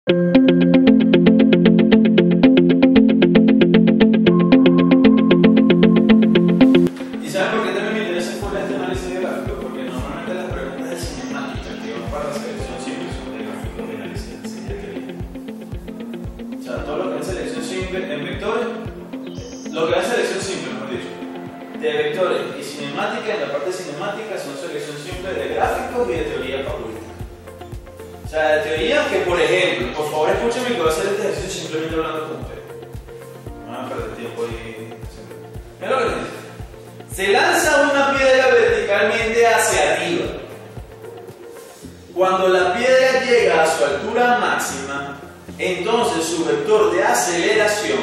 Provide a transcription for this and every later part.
¿Y saben por qué también me interesa full este análisis de gráficos? Porque normalmente las preguntas de cinemática que van para la selección siempre son de gráficos de análisis de teoría. O sea, todo lo que es selección simple en vectores, lo que es selección simple, mejor dicho, de vectores y cinemática, en la parte cinemática son selección simple de gráficos y de teoría fabulística. O sea, de teoría que, por ejemplo, por favor escúchenme que voy a hacer este ejercicio simplemente hablando con ustedes. No van a perder tiempo ahí. Mira lo que dice. Se lanza una piedra verticalmente hacia arriba. Cuando la piedra llega a su altura máxima, entonces su vector de aceleración,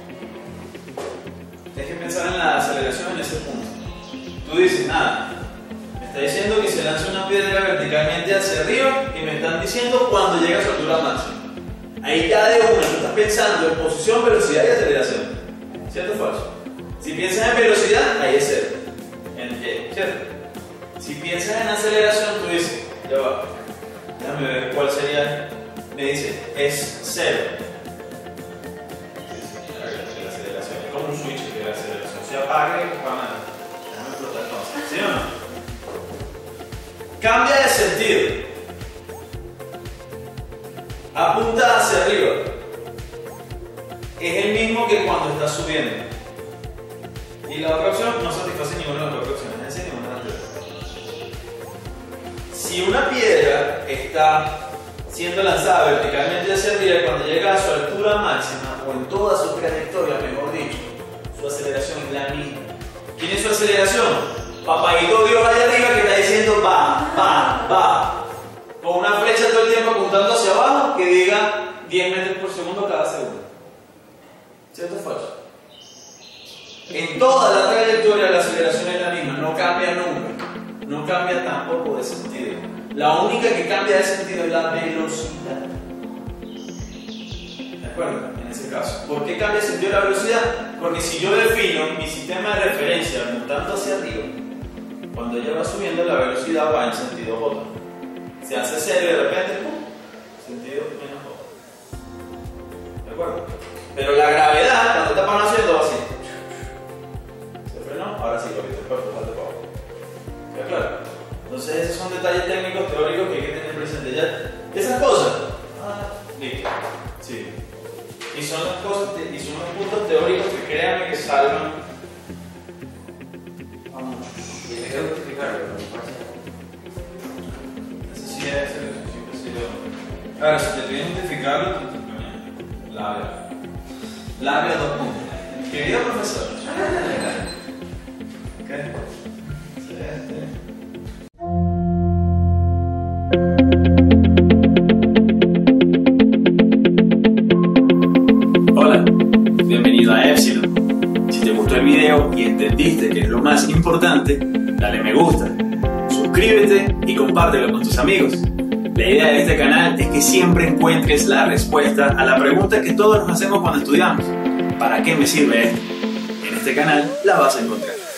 tienes que pensar en la aceleración en ese punto. Tú dices, nada, me está diciendo que se lanza una piedra verticalmente hacia arriba y me están diciendo cuando llega a su altura máxima. Ahí ya de una, tú estás pensando en posición, velocidad y aceleración. ¿Cierto o falso? Si piensas en velocidad, ahí es cero. En Y, ¿cierto? Si piensas en aceleración, tú dices, ya va, déjame ver cuál sería. Me dice, es cero. La aceleración es como un switch que la aceleración se apaga y para nada. Déjame explotar entonces. ¿Sí o no? Cambia de sentido. Apunta hacia arriba. Es el mismo que cuando está subiendo. Y la otra opción no satisface ninguna de las otras opciones, es decir, ninguna de las anteriores. Si una piedra está siendo lanzada verticalmente hacia arriba, cuando llega a su altura máxima, o en toda su trayectoria, mejor dicho, su aceleración es la misma. ¿Quién es su aceleración? Papaguito Dios allá arriba que está diciendo va, va, va. Con una flecha todo el tiempo apuntando hacia abajo que diga 10 metros por segundo cada segundo. ¿Cierto o falso? En toda la trayectoria la aceleración es la misma, no cambia nunca, no cambia tampoco de sentido. La única que cambia de sentido es la velocidad. ¿De acuerdo? En ese caso. ¿Por qué cambia de sentido la velocidad? Porque si yo defino mi sistema de referencia apuntando hacia arriba, cuando ella va subiendo la velocidad va en sentido J. Se hace cero y de repente, ¡pum!, sentido menos J. ¿De acuerdo? Pero la gravedad, cuando está para haciendo, va así. Ahora sí, porque estoy para empujar de para abajo. ¿Está claro? Entonces esos son detalles técnicos, teóricos que hay que tener presente ya. ¿Esas cosas? Listo. Sí. Y son las cosas, y son los puntos teóricos que créanme que salvan a muchos. Y hay que justificarlo, ¿no? Eso sí es, siempre ha sido. Ahora, si te piden identificarlo, labia 2 puntos. Querido profesor. Hola, bienvenido a Epsilon. Si te gustó el video y entendiste que es lo más importante, dale me gusta, suscríbete y compártelo con tus amigos. La idea de este canal es que siempre encuentres la respuesta a la pregunta que todos nos hacemos cuando estudiamos: ¿para qué me sirve esto? En este canal la vas a encontrar.